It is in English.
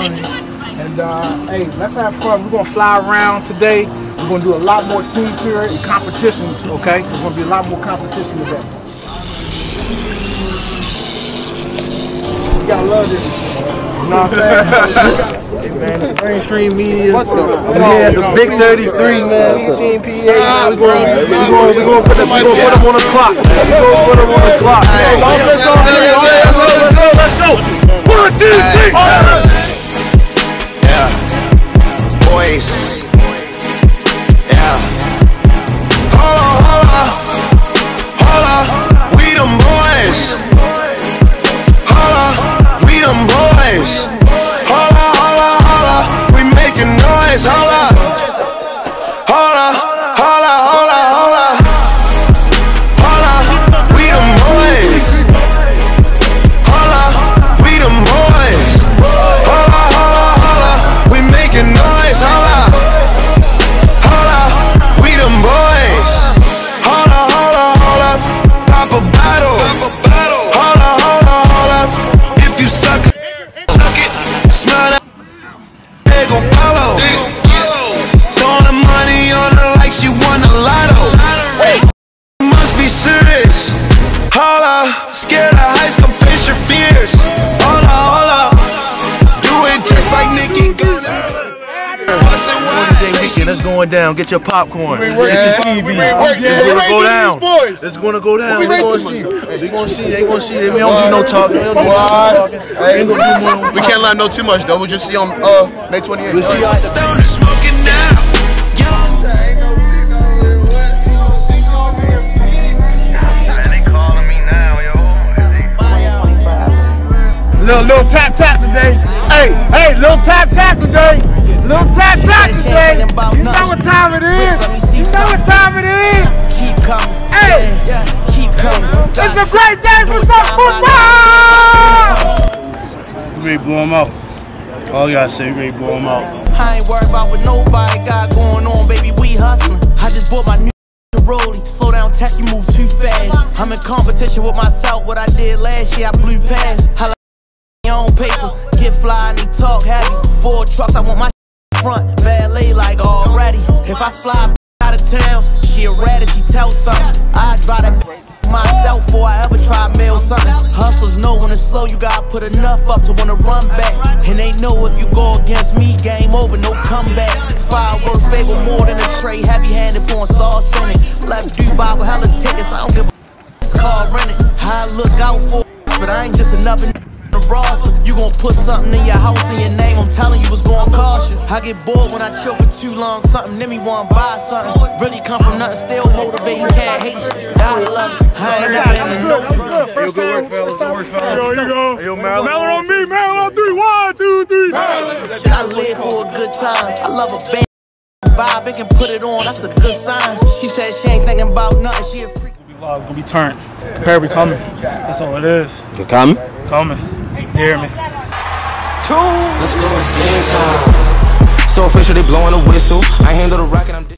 And hey, let's have fun. We're gonna fly around today. We're gonna do a lot more team period and competition. Okay, so there's gonna be a lot more competition today. You gotta love this. You know what I'm saying? Hey man, the mainstream media. What the? Yeah, the big 33, man. Team PA. We're gonna put them on the clock. We're gonna put them on the clock. Let's go. 1, 2, 3. Yeah. Boys. Yeah. Holla. We them boys. Holla. We them boys. Holla. We making noise. Holla. We them boys. Holla. We them boys. Holla. We making noise. Holla. We them boys. Holla. Pop a bottle. Holla. If you suck it, smell that, they gon' follow. Throwing the money on her like she won a lotto. You must be serious. Holla, scared of heights, come face your fears. Holla. Do it just like Nicki. That's going down. Get your popcorn. Get your TV. It's gonna go down. It's gonna go down. We're gonna see. They gonna see. We don't do no talking. We can't let them know too much though. We'll just see on May 28th. We'll see. Stoner smoking now. Little tap today. Hey, little tap today. Little tap today. You know what time it is. Keep coming. Hey, keep coming. it's a great day for some football. We ready to blow them out. All I gotta say, we ready to blow them out. I ain't worried about what nobody got going on, baby. We hustling. I just bought my new rollie. Slow down, tech, you move too fast. I'm in competition with myself. What I did last year, I blew past. I like your own paper. Get fly, and they talk heavy. 4 trucks, I want my front. Valet like already. If I fly out of town, she a rat if she tell something. I drive that myself before I ever try to mail something. Hustlers know when it's slow, you gotta put enough up to wanna run back. And they know if you go against me, game over, no comeback. Fireworks favor more than a tray, heavy-handed pouring sauce in it. Left Dubai with hella tickets, I don't give a this car rented. I look out for but I ain't just another the roster. You gon' put something in your house in your name, I'm telling you it's gon' cost you. I get bored when I chill for too long, something in me wanna buy something. Really come from nothing, still motivating, can't hate you. Gotta love it, I ain't never in the no trouble. Yo, good work, fellas. Yo, you go. Yo, Maryland. Maryland on me, Maryland on 3. 1, 2, 3. Shit, I live for a good time. I love a band vibe, it can put it on, that's a good sign. She said she ain't thinking about nothing, she a freak. Gonna be turned. Prepare, we coming. That's all it is. You coming? Coming. You hear me? Let's go, it's game time. So official, they blowing a whistle. I handle the rock and I'm